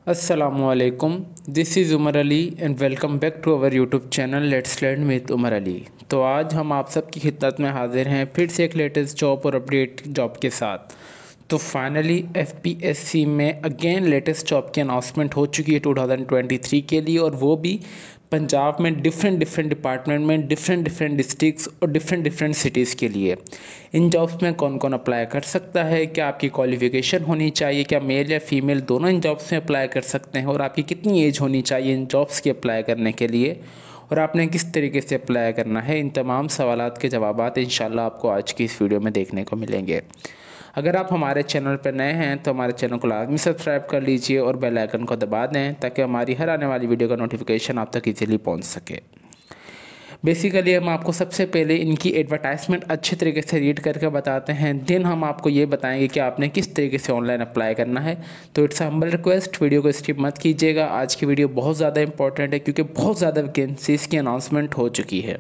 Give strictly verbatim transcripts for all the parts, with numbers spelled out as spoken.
असलकुम, this is Umar Ali and welcome back to our YouTube channel let's learn with Umar Ali. तो आज हम आप सबकी खिदमत में हाजिर हैं फिर से एक लेटेस्ट जॉब और अपडेट जॉब के साथ। तो फाइनली एफपीएससी में अगेन लेटेस्ट जॉब की अनाउंसमेंट हो चुकी है टू थाउजेंड ट्वेंटी थ्री के लिए, और वो भी पंजाब में डिफरेंट डिफरेंट डिपार्टमेंट में डिफरेंट डिफरेंट डिस्ट्रिक्ट्स और डिफरेंट डिफरेंट सिटीज़ के लिए। इन जॉब्स में कौन कौन अप्लाई कर सकता है, क्या आपकी क्वालिफ़िकेशन होनी चाहिए, क्या मेल या फीमेल दोनों इन जॉब्स में अप्लाई कर सकते हैं, और आपकी कितनी एज होनी चाहिए इन जॉब्स के अप्लाई करने के लिए, और आपने किस तरीके से अप्लाई करना है, इन तमाम सवालात के जवाबात इंशाल्लाह आपको आज की इस वीडियो में देखने को मिलेंगे। अगर आप हमारे चैनल पर नए हैं तो हमारे चैनल को लाजमी सब्सक्राइब कर लीजिए और बेल आइकन को दबा दें ताकि हमारी हर आने वाली वीडियो का नोटिफिकेशन आप तक इजीली पहुंच सके। बेसिकली हम आपको सबसे पहले इनकी एडवर्टाइजमेंट अच्छे तरीके से रीड करके बताते हैं, देन हम आपको ये बताएंगे कि आपने किस तरीके से ऑनलाइन अप्लाई करना है। तो इट्स हम्बल रिक्वेस्ट, वीडियो को स्किप मत कीजिएगा। आज की वीडियो बहुत ज़्यादा इंपॉर्टेंट है क्योंकि बहुत ज़्यादा वैकेंसीज़ की अनाउंसमेंट हो चुकी है।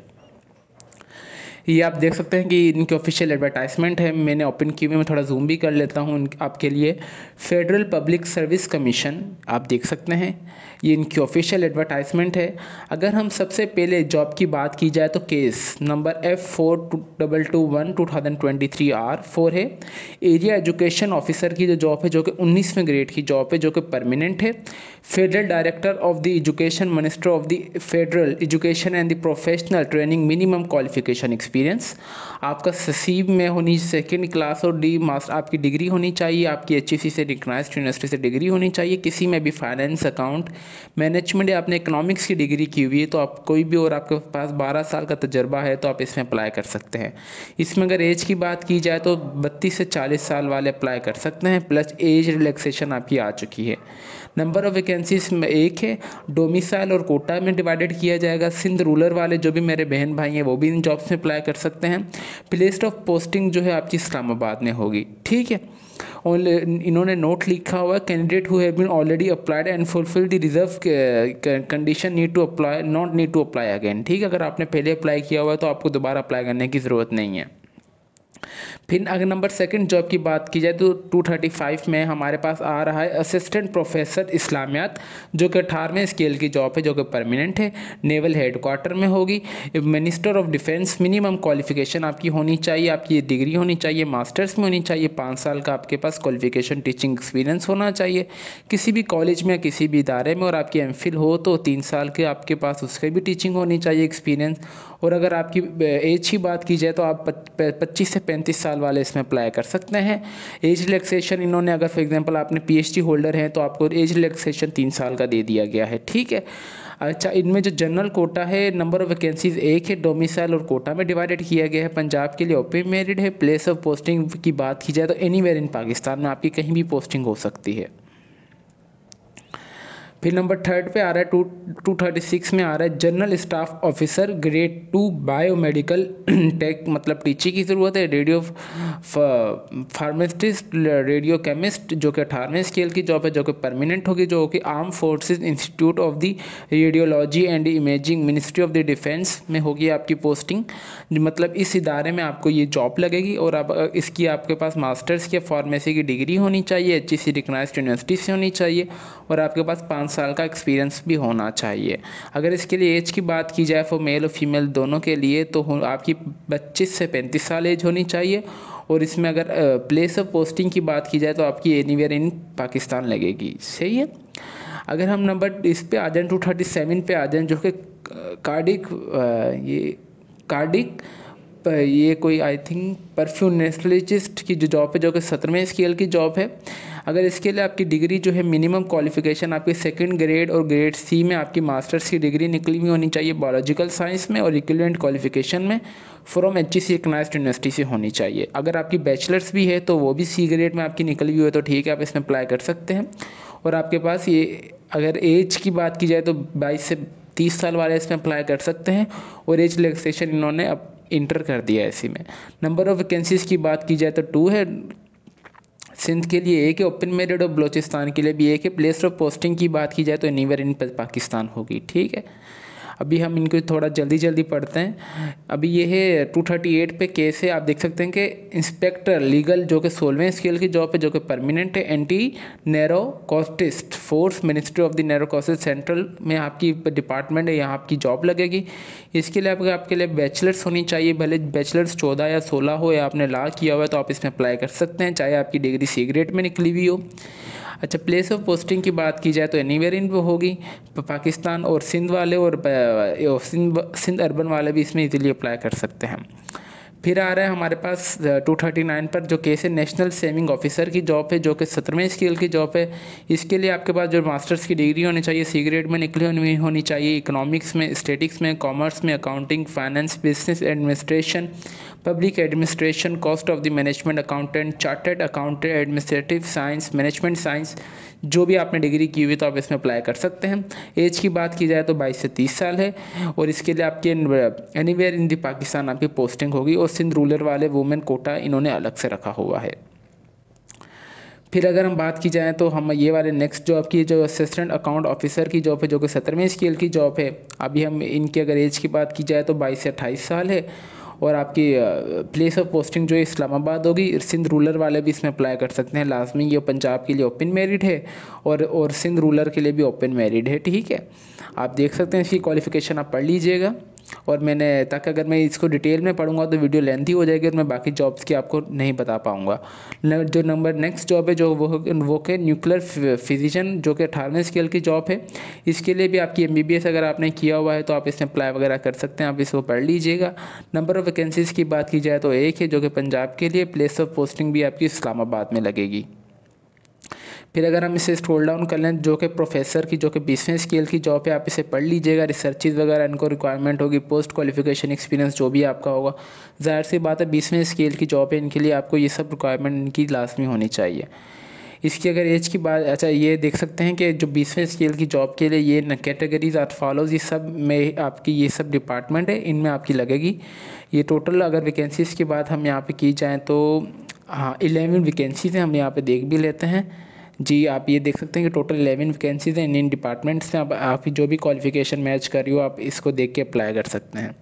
ये आप देख सकते हैं कि इनकी ऑफिशियल एडवर्टाइजमेंट है। मैंने ओपन की हुई, मैं थोड़ा जूम भी कर लेता हूँ आपके लिए। फेडरल पब्लिक सर्विस कमीशन आप देख सकते हैं, ये इनकी ऑफिशियल एडवर्टाइजमेंट है। अगर हम सबसे पहले जॉब की बात की जाए तो case number F four two double two one two thousand twenty three R four है। एरिया एजुकेशन ऑफिसर की जो जॉब है, जो कि उन्नीसवें ग्रेड की जॉब है, जो कि परमानेंट है। Federal director of the education, minister of the federal education and the professional training, minimum qualification experience. आपका ससीब में होनी सेकेंड क्लास और डी मास्टर आपकी डिग्री होनी चाहिए। आपकी एचईसी से रिकग्नाइज्ड यूनिवर्सिटी से डिग्री होनी चाहिए। किसी में भी फाइनेंस, अकाउंट मैनेजमेंट या आपने इकोनॉमिक्स की डिग्री की हुई है तो आप कोई भी, और आपके पास बारह साल का तजर्बा है तो आप इसमें अप्लाई कर सकते हैं। इसमें अगर एज की बात की जाए तो बत्तीस से चालीस साल वाले अप्लाई कर सकते हैं, प्लस एज रिलैक्सेशन आपकी आ चुकी है। नंबर ऑफ वैकेंसीज में एक है। डोमिसाइल और कोटा में डिवाइडेड किया जाएगा। सिंध रूरल वाले जो भी मेरे बहन भाई हैं वो भी इन जॉब्स में अप्लाई कर सकते हैं। प्लेस ऑफ पोस्टिंग जो है आपकी इस्लामाबाद में होगी, ठीक है। और इन्होंने नोट लिखा हुआ है, candidate who have been already applied and fulfill the reserve condition need to apply not need to apply again, ठीक है। अगर आपने पहले अप्लाई किया हुआ है तो आपको दोबारा अप्लाई करने की ज़रूरत नहीं है। फिर अगर नंबर सेकंड जॉब की बात की जाए तो टू थर्टी फाइव में हमारे पास आ रहा है असिस्टेंट प्रोफेसर इस्लामियात, जो कि अठारहवें स्केल की जॉब है, जो कि परमानेंट है। नेवल हेडक्वार्टर में होगी। Minister of defence, minimum qualification आपकी होनी चाहिए, आपकी डिग्री होनी चाहिए, मास्टर्स में होनी चाहिए, पाँच साल का आपके पास क्वालिफिकेशन टीचिंग एक्सपीरियंस होना चाहिए किसी भी कॉलेज में, किसी भी इदारे में, और आपकी एम फिल हो तो तीन साल के आपके पास उसके भी टीचिंग होनी चाहिए एक्सपीरियंस। और अगर आपकी एज की बात की जाए तो आप पच्चीस से पैंतीस साल वाले इसमें अप्लाई कर सकते हैं। एज रिलैक्सेशन इन्होंने, अगर फॉर एग्जांपल आपने पीएचडी होल्डर हैं तो आपको एज रिलैक्सेशन तीन साल का दे दिया गया है, ठीक है। अच्छा, इनमें जो जनरल कोटा है, नंबर ऑफ वैकेंसीज एक है। डोमिसाइल और कोटा में डिवाइडेड किया गया है। पंजाब के लिए ओपन मेरिट है। प्लेस ऑफ पोस्टिंग की बात की जाए तो एनीवेयर इन पाकिस्तान में आपकी कहीं भी पोस्टिंग हो सकती है। फिर नंबर थर्ड पे आ रहा है टू टू थर्टी सिक्स में आ रहा है general staff officer grade two biomedical tech, मतलब टीचिंग की ज़रूरत है। रेडियो फार्मासिस्ट, रेडियो केमिस्ट, जो कि अठारहवें स्केल की जॉब है, जो कि परमानेंट होगी, जो कि arm forces institute of the radiology and imaging, ministry of the defence में होगी आपकी पोस्टिंग। मतलब इस इदारे में आपको ये जॉब लगेगी, और अब इसकी आपके पास मास्टर्स की फार्मेसी की डिग्री होनी चाहिए, एच सी रिकग्नाइज्ड यूनिवर्सिटी से होनी चाहिए, और आपके पास पाँच साल का एक्सपीरियंस भी होना चाहिए। अगर इसके लिए एज की बात की जाए फॉर मेल और फीमेल दोनों के लिए तो आपकी पच्चीस से पैंतीस साल एज होनी चाहिए। और इसमें अगर प्लेस ऑफ पोस्टिंग की बात की जाए तो आपकी एनीवेयर इन पाकिस्तान लगेगी, सही है। अगर हम नंबर इस पे आ जाएँ टू थर्टी सेवन पे आ जाएँ, जो कि कार्डिक ये कार्डिक ये कोई आई थिंक परफ्यूनेस्टोलॉजिस्ट की जो जॉब है, जो कि सत्रहवें स्केल की जॉब है। अगर इसके लिए आपकी डिग्री जो है, मिनिमम क्वालिफिकेशन आपकी सेकंड ग्रेड और ग्रेड सी में आपकी मास्टर्स की डिग्री निकली हुई होनी चाहिए बायोलॉजिकल साइंस में, और इक्विवेलेंट क्वालिफिकेशन में from H C recognised university से होनी चाहिए। अगर आपकी बैचलर्स भी है तो वो भी सी ग्रेड में आपकी निकली हुई है तो ठीक है, आप इसमें अप्लाई कर सकते हैं। और आपके पास ये, अगर एज की बात की जाए तो बाईस से तीस साल वाले इसमें अप्लाई कर सकते हैं, और एज रिलैक्सेशन इन्होंने अब इंटर कर दिया है इसी में। नंबर ऑफ वैकेंसीज की बात की जाए तो टू है। सिंध के लिए एक है ओपन मेरिट, और बलोचिस्तान के लिए भी एक है। प्लेस ऑफ पोस्टिंग की बात की जाए तो एनीवेयर इन पाकिस्तान होगी, ठीक है। अभी हम इनको थोड़ा जल्दी जल्दी पढ़ते हैं। अभी ये है टू थर्टी एट पे केस है। आप देख सकते हैं कि इंस्पेक्टर लीगल जो कि सोलहवें स्केल की जॉब है, जो कि परमानेंट है। Anti narcotics force, ministry of the narcotics, central में आपकी डिपार्टमेंट है, यहाँ आपकी जॉब लगेगी। इसके लिए आपके आपके लिए बैचलर्स होनी चाहिए, भले बैचलर्स चौदह या सोलह हो या आपने लॉ किया हुआ है तो आप इसमें अप्लाई कर सकते हैं, चाहे आपकी डिग्री सी ग्रेड में निकली हुई हो। अच्छा, प्लेस ऑफ पोस्टिंग की बात की जाए तो एनीवेयर इन वो होगी, पाकिस्तान, और सिंध वाले और सिंध सिंध अर्बन वाले भी इसमें इजीली अप्लाई कर सकते हैं। फिर आ रहा है हमारे पास टू थर्टी नाइन पर जो केस है नेशनल सेविंग ऑफिसर की जॉब है, जो कि सत्रहवें स्केल की जॉब है। इसके लिए आपके पास जो मास्टर्स की डिग्री होनी चाहिए, सी ग्रेड में निकली होनी होनी चाहिए, इकोनॉमिक्स में, स्टेटिक्स में, कॉमर्स में, accounting, finance, business administration, public administration, cost of the management accountant, chartered accountant, administrative science, management science, जो भी आपने डिग्री की हुई तो आप इसमें अप्लाई कर सकते हैं। एज की बात की जाए तो बाईस से तीस साल है, और इसके लिए आपके एनीवेयर इन दी पाकिस्तान आपकी पोस्टिंग होगी, और सिंध रूरल वाले वुमेन कोटा इन्होंने अलग से रखा हुआ है। फिर अगर हम बात की जाए तो हम ये वाले नेक्स्ट जॉब की जो असिस्टेंट अकाउंट ऑफिसर की जॉब है, जो कि सत्रहवें स्केल की जॉब है। अभी हम इनकी अगर एज की बात की जाए तो बाईस से अट्ठाईस साल है, और आपकी प्लेस ऑफ पोस्टिंग जो है इस्लामाबाद होगी। सिंध रूरल वाले भी इसमें अप्लाई कर सकते हैं, लाजमी ये पंजाब के लिए ओपन मेरिट है, और और सिंध रूरल के लिए भी ओपन मेरिट है, ठीक है। आप देख सकते हैं इसकी क्वालिफिकेशन आप पढ़ लीजिएगा, और मैंने ताकि अगर मैं इसको डिटेल में पढ़ूंगा तो वीडियो लेंथी हो जाएगी और मैं बाकी जॉब्स की आपको नहीं बता पाऊंगा। जो नंबर नेक्स्ट जॉब है जो वो वो के न्यूक्लियर फिजिशियन, जो कि अठारहवें स्केल की जॉब है। इसके लिए भी आपकी एमबीबीएस अगर आपने किया हुआ है तो आप इसमें अप्लाई वगैरह कर सकते हैं, आप इसको पढ़ लीजिएगा। नंबर ऑफ वैकेंसीज़ की बात की जाए तो एक है, जो कि पंजाब के लिए। प्लेस ऑफ पोस्टिंग भी आपकी इस्लामाबाद में लगेगी। फिर अगर हम इसे स्क्रॉल डाउन कर लें, जो कि प्रोफेसर की, जो कि बीसवें स्केल की जॉब है, आप इसे पढ़ लीजिएगा। रिसर्चेज वगैरह इनको रिक्वायरमेंट होगी, पोस्ट क्वालिफिकेशन एक्सपीरियंस जो भी आपका होगा। जाहिर सी बात है बीसवें स्केल की जॉब है, इनके लिए आपको ये सब रिक्वायरमेंट इनकी लाजमी होनी चाहिए। इसकी अगर एज की बात, अच्छा ये देख सकते हैं कि जो बीसवें स्केल की जॉब के लिए ये कैटेगरीज आर फॉलोज, इस सब में आपकी ये सब डिपार्टमेंट है, इनमें आपकी लगेगी। ये टोटल अगर वैकेंसीज़ की बात हम यहाँ पे की जाए तो हाँ इलेवन वैकेंसीज़ हैं, हम यहाँ पे देख भी लेते हैं जी। आप ये देख सकते हैं कि टोटल इलेवन वैकेंसीज़ हैं, इन इन डिपार्टमेंट्स में। आप आपकी जो भी क्वालिफिकेशन मैच कर रही हो आप इसको देख के अप्लाई कर सकते हैं।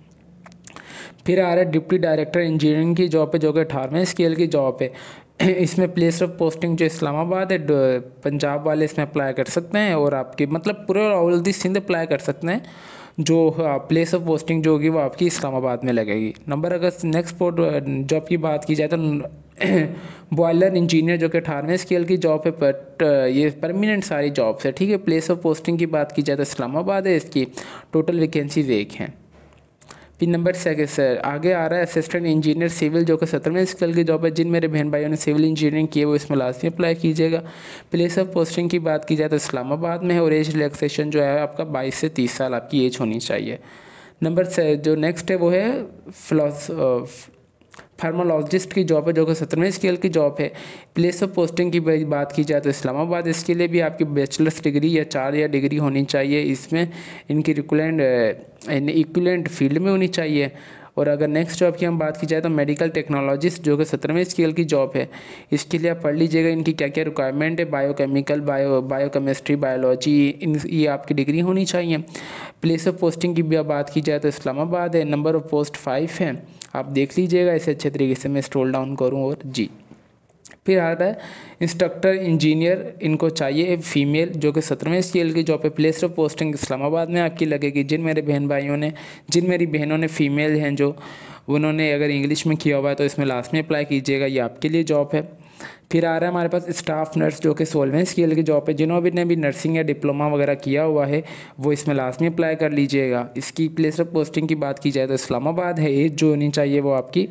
फिर आ रहा है डिप्टी डायरेक्टर इंजीनियरिंग की जॉब है, जो कि अठारहवें स्केल की जॉब है। इसमें प्लेस ऑफ पोस्टिंग जो इस्लामाबाद है, पंजाब वाले इसमें अप्लाई कर सकते हैं, और आपकी मतलब पूरे ऑल दी सिंध अप्लाई कर सकते हैं। जो प्लेस ऑफ पोस्टिंग जो होगी वो आपकी इस्लामाबाद में लगेगी। नंबर अगर नेक्स्ट पोर्ट जॉब की बात की जाए तो बॉयलर इंजीनियर, जो कि अठारहवें स्केल की जॉब है, बट ये परमानेंट सारी जॉब्स है, ठीक है। प्लेस ऑफ पोस्टिंग की बात की जाए तो इस्लामाबाद है, इसकी टोटल वैकेंसीज एक हैं। फिर नंबर सेकंड सर आगे आ रहा है असिस्टेंट इंजीनियर सिविल, जो कि सत्रहवें स्केल की जॉब है। जिन मेरे बहन भाइयों ने सिविल इंजीनियरिंग की है वो इसमें लाजमी अप्लाई कीजिएगा। प्लेस ऑफ पोस्टिंग की बात की जाए तो इस्लामाबाद में है, और एज रिलैक्सेशन जो है आपका बाईस से तीस साल आपकी एज होनी चाहिए। नंबर से जो नेक्स्ट है वो है फिलोस फार्मालॉजिस्ट की जॉब है, जो कि सत्रहवें स्केल की जॉब है। प्लेस ऑफ पोस्टिंग की बात की जाए तो इस्लामाबाद, इसके लिए भी आपकी बैचलर्स डिग्री या चार या डिग्री होनी चाहिए। इसमें इनकी इक्विवेलेंट इक्विवेलेंट फील्ड में होनी चाहिए। और अगर नेक्स्ट जॉब की हम बात की जाए तो मेडिकल टेक्नोलॉजिस्ट, जो कि सत्रहवें स्केल की जॉब है। इसके लिए आप पढ़ लीजिएगा इनकी क्या क्या रिक्वायरमेंट है। बायोकेमिकल, बायो बायोकेमिस्ट्री, बायोलॉजी, इन ये आपकी डिग्री होनी चाहिए। प्लेस ऑफ पोस्टिंग की भी बात की जाए तो इस्लामाबाद है। नंबर ऑफ पोस्ट फाइव है, आप देख लीजिएगा इसे अच्छे तरीके से। मैं स्क्रॉल डाउन करूँ और जी फिर आ रहा है इंस्ट्रक्टर इंजीनियर, इनको चाहिए फीमेल, जो कि सत्रहवें स्केल की जॉब है। प्लेस ऑफ पोस्टिंग इस्लामाबाद में आपकी लगेगी। जिन मेरे बहन भाइयों ने जिन मेरी बहनों ने फीमेल हैं जो, उन्होंने अगर इंग्लिश में किया हुआ है तो इसमें लास्ट में अप्लाई कीजिएगा, ये आपके लिए जॉब है। फिर आ रहा है हमारे पास स्टाफ नर्स, जो कि सोलहवें स्केल की जॉब है। जिन्होंने भी ने भी नर्सिंग या डिप्लोमा वगैरह किया हुआ है वो इसमें लास्ट में अप्लाई कर लीजिएगा। इसकी प्लेस ऑफ पोस्टिंग की बात की जाए तो इस्लामाबाद है। एज जो होनी चाहिए वो आपकी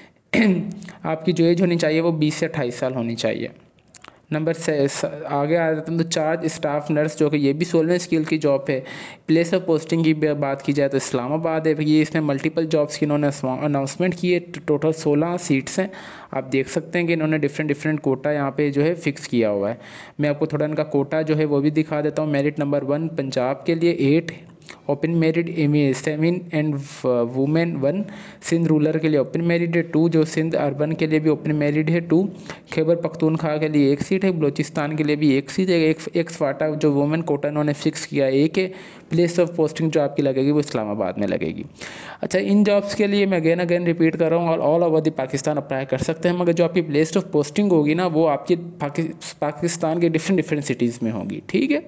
आपकी जो एज होनी चाहिए वो बीस से अट्ठाईस साल होनी चाहिए। नंबर से आगे आ जाते हैं तो चार्ज स्टाफ नर्स, जो कि ये भी सोलहवें स्केल की जॉब है। प्लेस ऑफ पोस्टिंग की बात की जाए तो इस्लामाबाद है। ये इसमें मल्टीपल जॉब्स की इन्होंने अनाउंसमेंट की है। टोटल सोलह सीट्स हैं। आप देख सकते हैं कि इन्होंने डिफरेंट डिफरेंट कोटा यहाँ पे जो है फिक्स किया हुआ है। मैं आपको थोड़ा इनका कोटा जो है वो भी दिखा देता हूँ। मेरिट नंबर वन पंजाब के लिए eight, open merit seven and women one, Sindh rural के लिए ओपन मेरिट है टू, जो सिंध अर्बन के लिए भी ओपन मेरिट है टू, खैबर पख्तूनख्वा के लिए एक सीट है, बलोचिस्तान के लिए भी एक सीट है, एक एक स्वाटा जो वुमेन कोटा उन्होंने फिक्स किया एक है, प्लेस ऑफ पोस्टिंग जो आपकी लगेगी वो इस्लामाबाद में लगेगी। अच्छा, इन जॉब्स के लिए मैं अगेन अगेन रिपीट कर रहा हूँ, और all over the Pakistan apply कर सकते हैं, मगर जो आपकी प्लेस ऑफ पोस्टिंग होगी ना वो आपकी पाकिस्तान के डिफरेंट डिफरेंट सिटीज़ में होगी, ठीक है।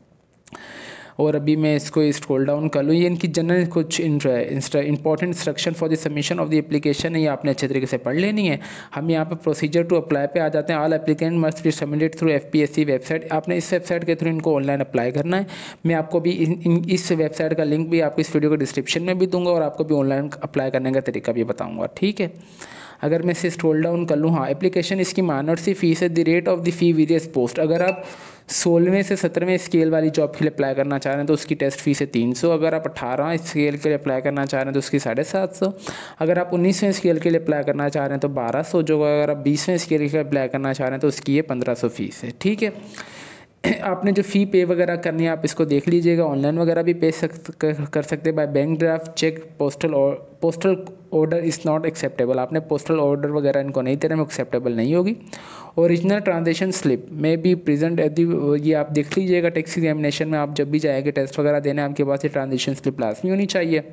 और अभी मैं इसको स्क्रॉल डाउन कर लूँ, ये इनकी जनरल कुछ important instruction for the submission of the application है, ये आपने अच्छे तरीके से पढ़ लेनी है। हम यहाँ पर प्रोसीजर टू अप्लाई पे आ जाते हैं। All applicant must be submitted through FPSC website, आपने इस वेबसाइट के थ्रू इनको ऑनलाइन अप्लाई करना है। मैं आपको भी इन, इन इस वेबसाइट का लिंक भी आपको इस वीडियो को डिस्क्रिप्शन में भी दूंगा, और आपको भी ऑनलाइन अप्लाई करने का तरीका भी बताऊँगा, ठीक है। अगर मैं इसे स्क्रॉल डाउन कर लूँ, हाँ, एप्लीकेशन इसकी माइनर सी फीस है, the rate of the fee various post. अगर आप सोलहवें से सत्रहवें स्केल वाली जॉब के लिए अप्लाई करना चाह रहे हैं तो उसकी टेस्ट फीस है तीन सौ। अगर आप अठारह स्केल के लिए अप्लाई करना चाह रहे हैं तो उसकी साढ़े सात सौ। अगर आप उन्नीसवें स्केल के लिए अप्लाई करना चाह रहे हैं तो बारह सौ। जो अगर आप बीसवें स्केल के लिए अप्लाई करना चाह रहे हैं तो उसकी ये पंद्रह सौ फीस है, ठीक है। आपने जो फ़ी पे वगैरह करनी है आप इसको देख लीजिएगा, ऑनलाइन वगैरह भी पे सक, कर सकते हैं by bank draft cheque, postal और postal order is not acceptable. आपने पोस्टल ऑर्डर वगैरह इनको नहीं देना, एक्सेप्टेबल नहीं होगी। ओरिजिनल ट्रांजेक्शन स्लिप में भी प्रेजेंट एट दी, ये आप देख लीजिएगा टैक्स एग्जामिनेशन में आप जब भी जाएंगे टेस्ट वगैरह देने, आपके पास ये ट्रांजेक्शन स्लिप लाजमी होनी चाहिए।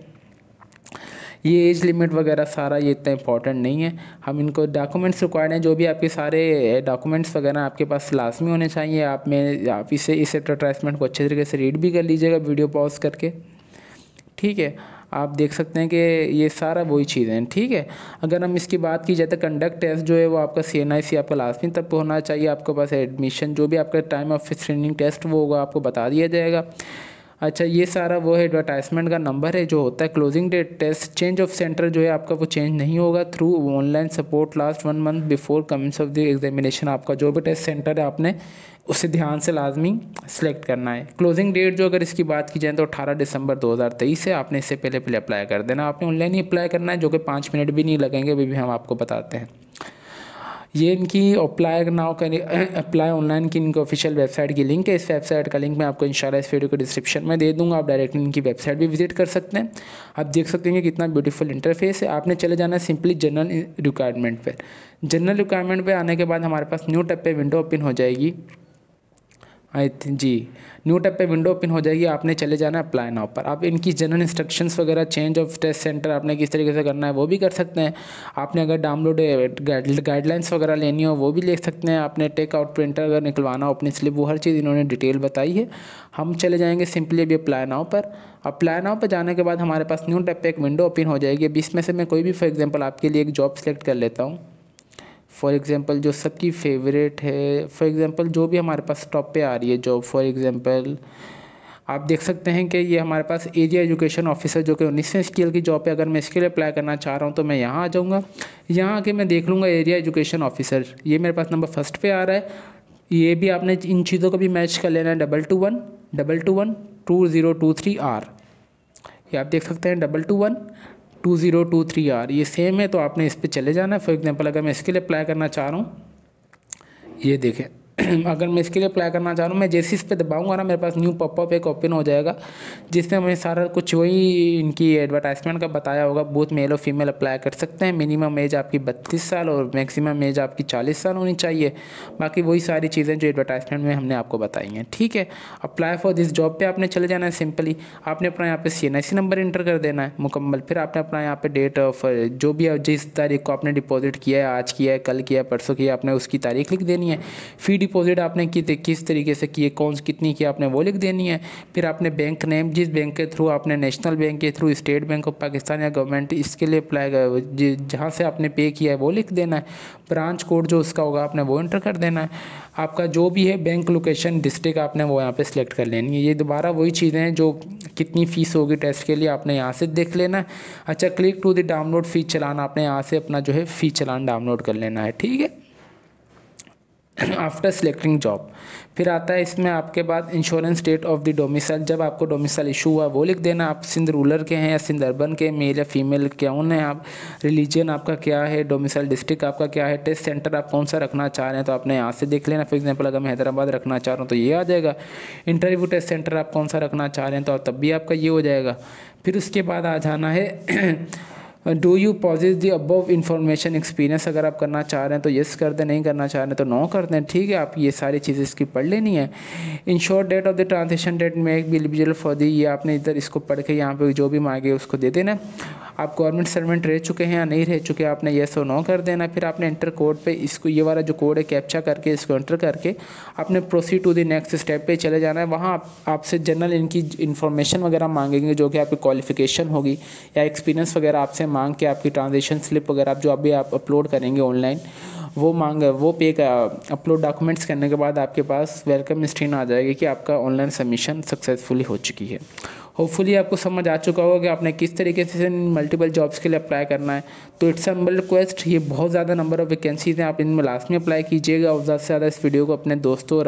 ये एज लिमिट वगैरह सारा ये इतना इंपॉर्टेंट नहीं है। हम इनको डॉक्यूमेंट्स रिक्वायर्ड हैं, जो भी आपके सारे डॉक्यूमेंट्स वगैरह आपके पास लाजमी होने चाहिए। आप में आप इसे इस एडवर्टाइजमेंट को अच्छे तरीके से रीड भी कर लीजिएगा वीडियो पॉज करके, ठीक है। आप देख सकते हैं कि ये सारा वही चीज़ें हैं, ठीक है। अगर हम इसकी बात की जाए तो कंडक्ट टेस्ट जो है वो आपका सी एन आई सी आपका लाजमी तब होना चाहिए। आपके पास एडमिशन जो भी आपका टाइम ऑफ स्क्रीनिंग टेस्ट वो होगा, आपको बता दिया जाएगा। अच्छा, ये सारा वो है एडवर्टाइजमेंट का नंबर है जो होता है। Closing date test change of centre जो है आपका वो चेंज नहीं होगा through online support last one month before commence of the examination. आपका जो भी टेस्ट सेंटर है आपने उसे ध्यान से लाजमी सेलेक्ट करना है। क्लोजिंग डेट जो अगर इसकी बात की जाए तो अठारह दिसंबर दो हज़ार तेईस है। आपने इससे पहले पहले अप्लाई कर देना। आपने ऑनलाइन ही अप्लाई करना है, जो कि पाँच मिनट भी नहीं लगेंगे, अभी भी हम आपको बताते हैं। ये इनकी अप्लाई नाउ करें अप्लाई ऑनलाइन की इनकी ऑफिशियल वेबसाइट की लिंक है। इस वेबसाइट का लिंक मैं आपको इंशाल्लाह इस वीडियो को डिस्क्रिप्शन में दे दूंगा। आप डायरेक्टली इनकी वेबसाइट भी विजिट कर सकते हैं। आप देख सकते हैं कि कितना ब्यूटीफुल इंटरफेस है। आपने चले जाना है सिंपली जनरल रिक्वायरमेंट पर। जनरल रिक्वायरमेंट पर आने के बाद हमारे पास न्यू टैब पे विंडो ओपन हो जाएगी। आई थिंक जी न्यू टैब पे विंडो ओपन हो जाएगी। आपने चले जाना है अप्लाई नाउ पर। आप इनकी जनरल इंस्ट्रक्शंस वगैरह, चेंज ऑफ टेस्ट सेंटर आपने किस तरीके से करना है वो भी कर सकते हैं। आपने अगर डाउनलोड गाइडलाइंस वगैरह लेनी हो वो भी ले सकते हैं। आपने टेक आउट प्रिंटर अगर निकलवाना हो अपनी स्लिप, वो हर चीज़ इन्होंने डिटेल बताई है। हम चले जाएंगे सिंपली अभी अप्लाई नाउ पर। अप्लाई नाउ पर जाने के बाद हमारे पास न्यू टैब पर एक विंडो ओपन हो जाएगी। अभी इसमें से मैं कोई भी फॉर एग्जाम्पल आपके लिए एक जॉब सेलेक्ट कर लेता हूँ। फॉर एग्ज़ाम्पल जो सबकी फेवरेट है, फॉर एग्ज़ाम्पल जो भी हमारे पास टॉप पे आ रही है जॉब, फॉर एग्ज़ाम्पल आप देख सकते हैं कि ये हमारे पास एरिया एजुकेशन ऑफिसर जो कि उन्नीसवें स्केल की जॉब है। अगर मैं इसके लिए अप्लाई करना चाह रहा हूँ तो मैं यहाँ आ जाऊँगा। यहाँ आके मैं देख लूँगा एरिया एजुकेशन ऑफिसर, ये मेरे पास नंबर फर्स्ट पे आ रहा है। ये भी आपने इन चीज़ों को भी मैच कर लेना है। Double two one double two one two zero two three R, ये आप देख सकते हैं double two one two zero two three R, ये सेम है तो आपने इस पर चले जाना है। फॉर एग्जांपल अगर मैं इसके लिए अप्लाई करना चाह रहा हूँ, ये देखें अगर मैं इसके लिए अप्लाई करना चाह रहा हूँ, मैं जैसे इस पर दबाऊंगा ना मेरे पास न्यू पॉपअप एक ओपन हो जाएगा जिसमें हमें सारा कुछ वही इनकी एडवर्टाइजमेंट का बताया होगा। बोथ मेल और फीमेल अप्लाई कर सकते हैं। मिनिमम एज आपकी बत्तीस साल और मैक्सिमम एज आपकी चालीस साल होनी चाहिए। बाकी वही सारी चीज़ें जो एडवर्टाइजमेंट में हमने आपको बताई हैं, ठीक है। अप्लाई फॉर दिस जॉब पे आपने चले जाना है। सिंपली आपने अपना यहाँ पे C N I C number enter कर देना है मुकम्मल। फिर आपने अपना यहाँ पे डेट ऑफ जो भी जिस तारीख को आपने डिपॉजिट किया है, आज किया है, कल किया है, परसों किया, आपने उसकी तारीख लिख देनी है। फी डिपॉजिट आपने की किस तरीके से की है, कौन कितनी की आपने वो लिख देनी है। फिर आपने बैंक नेम, जिस बैंक के थ्रू आपने नेशनल बैंक के through, state bank of Pakistan या गवर्नमेंट इसके लिए अप्लाई जहाँ से आपने पे किया है वो लिख देना है। ब्रांच कोड जो उसका होगा आपने वो एंटर कर देना है। आपका जो भी है बैंक लोकेशन डिस्ट्रिक्ट आपने वो यहाँ पे सिलेक्ट कर लेनी है। ये दोबारा वही चीज़ें हैं जो कितनी फ़ीस होगी टेस्ट के लिए आपने यहाँ से देख लेना है। अच्छा, click to the download fee challan, आपने यहाँ से अपना जो है फ़ी चलान डाउनलोड कर लेना है, ठीक है। After selecting job. फिर आता है इसमें आपके बाद insurance date of the domicile, जब आपको डोमिसाइल इशू हुआ वो लिख देना, आप सिंध रूरल के हैं या सिंध अर्बन के, मेल या फीमेल कौन है आप, रिलीजन आपका क्या है, डोमिसाइल डिस्ट्रिक्ट आपका क्या है, टेस्ट सेंटर आप कौन सा रखना चाह रहे हैं तो आपने यहाँ से देख लेना। फॉर एग्जाम्पल अगर मैं हैदराबाद रखना चाह रहा हूँ तो ये आ जाएगा। इंटरव्यू टेस्ट सेंटर आप कौन सा रखना चाह रहे हैं तो तब भी आपका ये हो जाएगा। फिर उसके बाद आ जाना है do you possess the above information experience, अगर आप करना चाह रहे हैं तो येस कर दें, नहीं करना चाह रहे हैं तो नो कर दें। ठीक है, आप ये सारी चीज़ें इसकी पढ़ लेनी है। Insure date of the transaction date में बी एलिजिबल फॉर दी, ये आपने इधर इसको पढ़ के यहाँ पे जो भी मांगे उसको दे देना। आप गवर्नमेंट सर्वेंट रह चुके हैं या नहीं रह चुके, आपने येस और नो कर देना। फिर आपने इंटर कोड पे इसको, ये वाला जो कोड है कैप्चा करके इसको एंटर करके आपने proceed to the next step पे चले जाना है। वहाँ आप, आपसे जनरल इनकी इन्फॉर्मेशन वगैरह मांगेंगे जो कि आपकी क्वालिफिकेशन होगी या एक्सपीरियंस वगैरह आपसे मांग के आपकी ट्रांजेक्शन स्लिप वगैरह आप जो अभी आप अपलोड करेंगे ऑनलाइन वो मांग वो पे का अपलोड डॉक्यूमेंट्स करने के बाद आपके पास वेलकम स्क्रीन आ जाएगी कि आपका ऑनलाइन सबमिशन सक्सेसफुली हो चुकी है। होपफुली आपको समझ आ चुका होगा कि आपने किस तरीके से मल्टीपल जॉब्स के लिए अप्लाई करना है। तो इट्स हम्बल रिक्वेस्ट, ये बहुत ज़्यादा नंबर ऑफ वैकेंसीज हैं, आप इनमें लास्ट में अप्लाई कीजिएगा और ज़्यादा से ज़्यादा इस वीडियो को अपने दोस्तों